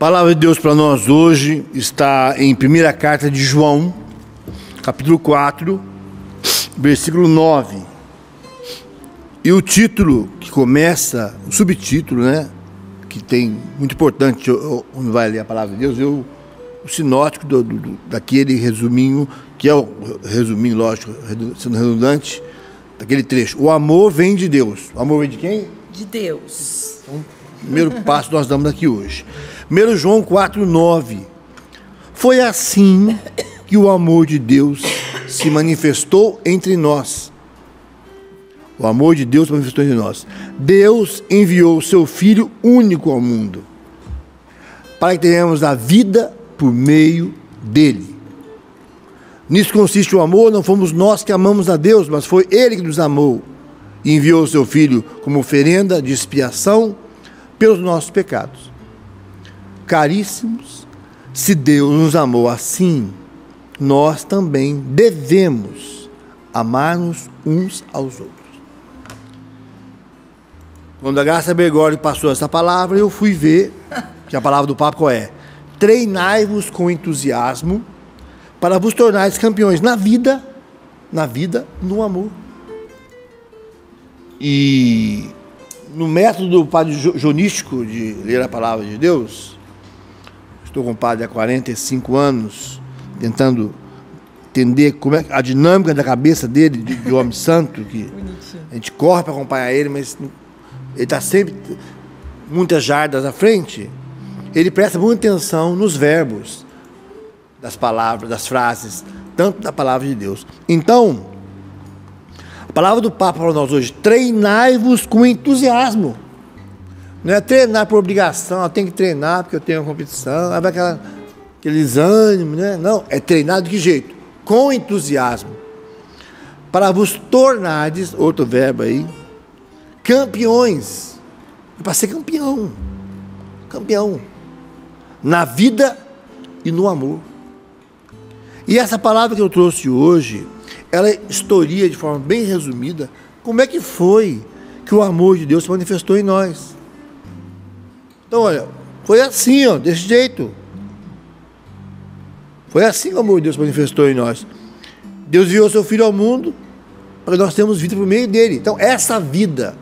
palavra de Deus para nós hoje está em primeira carta de João, capítulo 4, versículo 9. E o título que começa, o subtítulo, né, que tem, muito importante, onde vai ler a palavra de Deus, o sinótico daquele resuminho, que é o resuminho, lógico, sendo redundante, daquele trecho. O amor vem de Deus. O amor vem de quem? De Deus. Então, primeiro passo nós damos aqui hoje. 1 João 4, 9. Foi assim que o amor de Deus se manifestou entre nós. O amor de Deus se manifestou entre nós. Deus enviou o seu Filho único ao mundo, para que tenhamos a vida por meio dele. Nisso consiste o amor, não fomos nós que amamos a Deus, mas foi Ele que nos amou e enviou o seu Filho como oferenda de expiação pelos nossos pecados. Caríssimos, se Deus nos amou assim, nós também devemos amar-nos uns aos outros. Quando a Graça Bergoli passou essa palavra, eu fui ver que a palavra do Papa qual é? Treinai-vos com entusiasmo para vos tornares campeões na vida, no amor. E no método do padre jonístico de ler a palavra de Deus, estou com o padre há 45 anos, tentando entender como é a dinâmica da cabeça dele, de homem santo, que a gente corre para acompanhar ele, mas ele está sempre muitas jardas à frente. Ele presta muita atenção nos verbos das palavras, das frases, tanto da palavra de Deus. Então, a palavra do Papa para nós hoje: treinai-vos com entusiasmo. Não é treinar por obrigação, eu tenho que treinar porque eu tenho uma competição, aí vai aqueles ânimos, né? Não, é treinar de que jeito? Com entusiasmo. Para vos tornardes, outro verbo aí, campeões. É para ser campeão. Campeão. Na vida e no amor. E essa palavra que eu trouxe hoje, ela historia de forma bem resumida como é que foi que o amor de Deus se manifestou em nós. Então, olha, foi assim, ó, desse jeito. Foi assim que o amor de Deus se manifestou em nós. Deus enviou seu Filho ao mundo para que nós tenhamos vida por meio dele. Então, essa vida,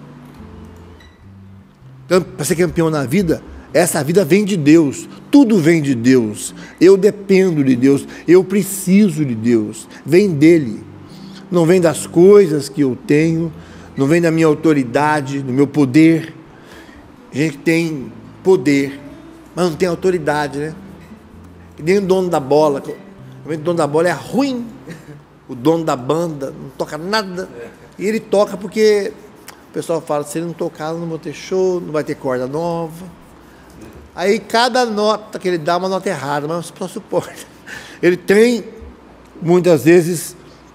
para ser campeão na vida, essa vida vem de Deus. Tudo vem de Deus. Eu dependo de Deus. Eu preciso de Deus. Vem dele. Não vem das coisas que eu tenho. Não vem da minha autoridade, do meu poder. A gente tem poder, mas não tem autoridade, né? E nem o dono da bola. O dono da bola é ruim. O dono da banda não toca nada. E ele toca porque o pessoal fala: se ele não tocar, não vou ter show, não vai ter corda nova. Aí cada nota que ele dá é uma nota errada, mas o pessoal suporta. Ele tem, muitas vezes,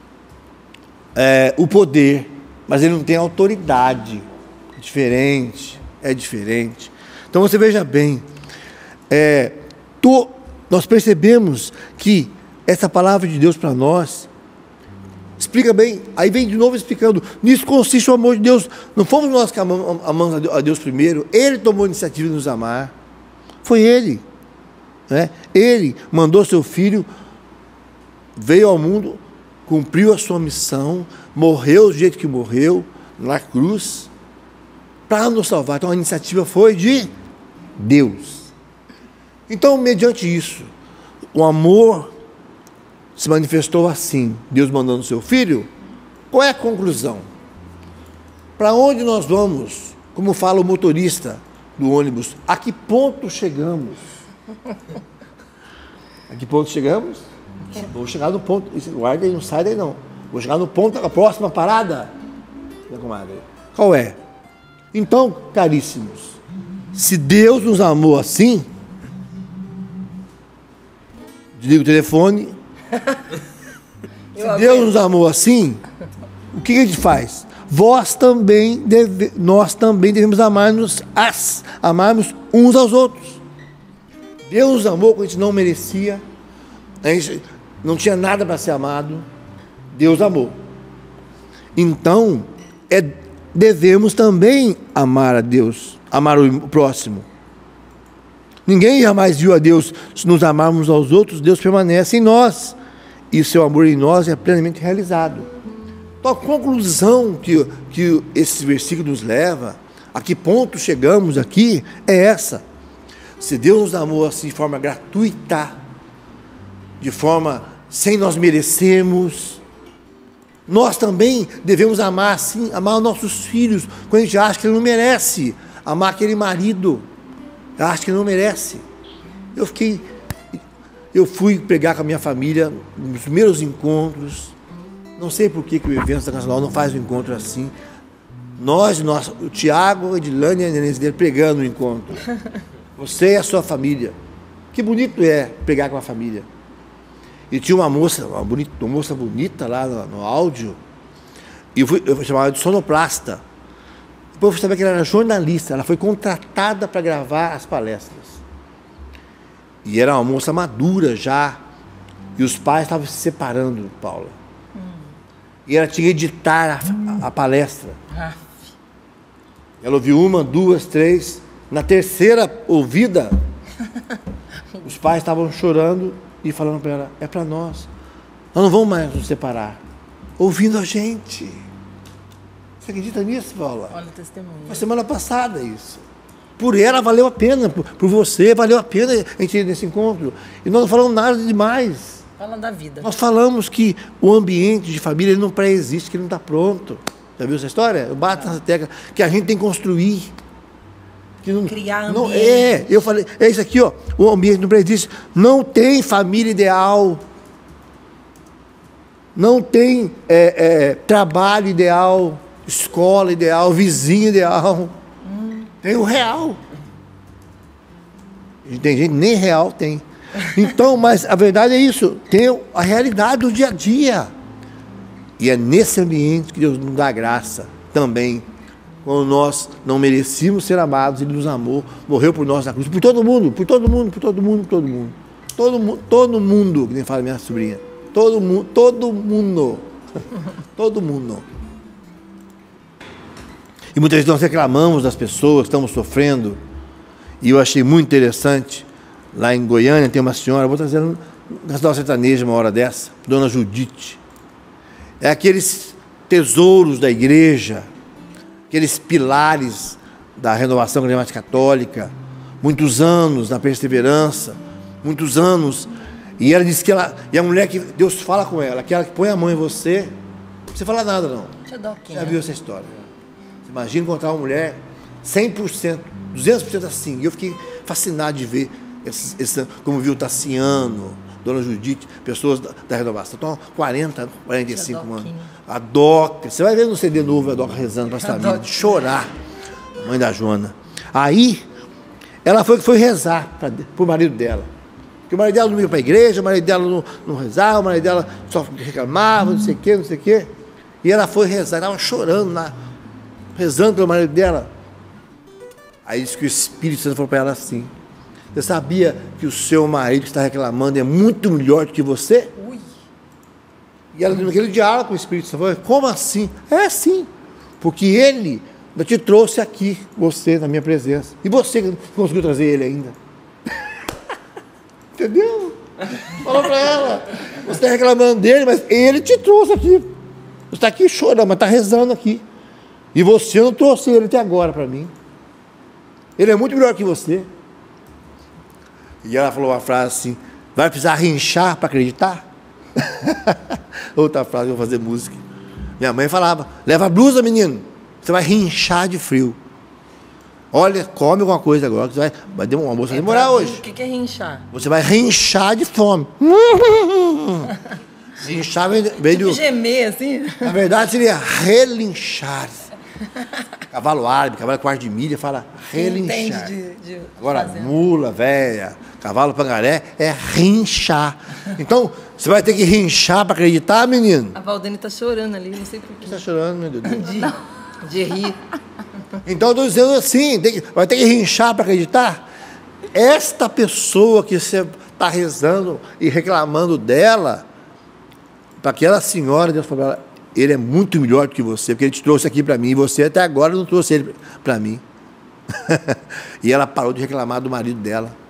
o poder, mas ele não tem autoridade. É diferente. Então você veja bem, nós percebemos que essa palavra de Deus para nós explica bem, aí vem de novo explicando, nisso consiste o amor de Deus. Não fomos nós que amamos a Deus primeiro, Ele tomou a iniciativa de nos amar. Foi Ele, né? Ele mandou seu Filho, veio ao mundo, cumpriu a sua missão, morreu do jeito que morreu, na cruz, para nos salvar. Então a iniciativa foi de Deus. Então, mediante isso, o amor se manifestou assim, Deus mandando seu Filho. Qual é a conclusão? Para onde nós vamos? Como fala o motorista do ônibus, a que ponto chegamos? A que ponto chegamos? Vou chegar no ponto, guarda aí, não sai daí não. Vou chegar no ponto, a próxima parada. Qual é? Então, caríssimos, se Deus nos amou assim, desliga o telefone. Se Deus nos amou assim, o que a gente faz? Nós também devemos amarmos uns aos outros. Deus nos amou quando a gente não merecia, a gente não tinha nada para ser amado. Deus amou. Então, devemos também amar a Deus, amar o próximo. Ninguém jamais viu a Deus. Se nos amarmos aos outros, Deus permanece em nós. E o seu amor em nós é plenamente realizado. Então, a conclusão que esse versículo nos leva, a que ponto chegamos aqui, é essa. Se Deus nos amou assim de forma gratuita, de forma sem nós merecermos, nós também devemos amar assim, amar os nossos filhos, quando a gente acha que ele não merece, amar aquele marido, acha que ele não merece. Eu fui pregar com a minha família nos primeiros encontros, não sei por que o evento da Nacional não faz um encontro assim, o Tiago, a Edilane e a Nenê dele pregando o encontro, você e a sua família, que bonito é pregar com a família. E tinha uma moça bonita lá no áudio, e eu chamava de sonoplasta. Depois eu sabia que ela era jornalista, ela foi contratada para gravar as palestras. E era uma moça madura já, e os pais estavam se separando, Paula. E ela tinha que editar a palestra. Ela ouviu 1, 2, 3, na terceira ouvida, os pais estavam chorando e falando para ela, é para nós não vamos mais nos separar, ouvindo a gente. Você acredita nisso, Paula? Olha o testemunho. Foi semana passada isso. Por ela valeu a pena, por você valeu a pena a gente ir nesse encontro. E nós não falamos nada demais. Fala da vida. Nós falamos que o ambiente de família ele não pré-existe, que ele não está pronto. Já viu essa história? Eu bato nessa tecla que a gente tem que construir. Que não, criar ambiente. Não, eu falei, é isso aqui, ó, o ambiente não existe. Não tem família ideal. Não tem trabalho ideal, escola ideal, vizinho ideal. Tem o real. Tem gente nem real tem. Então, mas a verdade é isso. Tem a realidade do dia a dia. E é nesse ambiente que Deus nos dá graça também. Quando nós não merecíamos ser amados, Ele nos amou, morreu por nós na cruz, por todo mundo, por todo mundo, por todo mundo, por todo mundo. Todo mundo, que nem fala minha sobrinha. Todo mundo. Todo mundo. E muitas vezes nós reclamamos das pessoas que estamos sofrendo. E eu achei muito interessante, lá em Goiânia tem uma senhora, vou trazer na cidade sertaneja uma hora dessa, Dona Judite. É aqueles tesouros da igreja, aqueles pilares da renovação carismática católica, muitos anos na perseverança, muitos anos. E ela disse que e a mulher que Deus fala com ela, aquela que põe a mão em você, não precisa falar nada não. Já viu essa história? Você imagina encontrar uma mulher 100%, 200% assim. E eu fiquei fascinado de ver, como viu o Tassiano, Dona Judite, pessoas da renovação, estão 40, 45 anos. A Doca, você vai ver no CD novo a Doca rezando para essa família, de chorar, mãe da Joana. Aí, ela foi rezar para o marido dela. Porque o marido dela não ia para a igreja, o marido dela não rezava, o marido dela só reclamava, não sei o quê, não sei o quê. E ela foi rezar, estava chorando lá, rezando pelo marido dela. Aí disse que o Espírito Santo falou para ela assim: você sabia que o seu marido que está reclamando é muito melhor do que você? Ui. E ela, naquele diálogo com o Espírito Santo, falou: como assim? É assim, porque ele te trouxe aqui, você, na minha presença. E você que não conseguiu trazer ele ainda. Entendeu? Falou para ela: você está reclamando dele, mas ele te trouxe aqui. Você está aqui chorando, mas está rezando aqui. E você não trouxe ele até agora para mim. Ele é muito melhor que você. E ela falou uma frase assim: vai precisar rinchar para acreditar? Outra frase, eu vou fazer música. Minha mãe falava: leva a blusa, menino, você vai rinchar de frio. Olha, come alguma coisa agora, que vai ter um almoço, vai demorar hoje. O que é rinchar? Você vai rinchar de fome. Rinchar vem do... gemer, assim? Na verdade, seria relinchar. Cavalo árabe, cavalo quarto de milha, fala relinchar. Agora, mula, véia, cavalo pangaré, é rinchar. Então, você vai ter que rinchar para acreditar, menino? A Valdene está chorando ali, não sei por quê. Você está chorando, meu Deus? De rir. Então, eu estou dizendo assim, vai ter que rinchar para acreditar? Esta pessoa que você está rezando e reclamando dela, para aquela senhora, Deus falou para ela: ele é muito melhor do que você, porque ele te trouxe aqui para mim, e você até agora não trouxe ele para mim. E ela parou de reclamar do marido dela.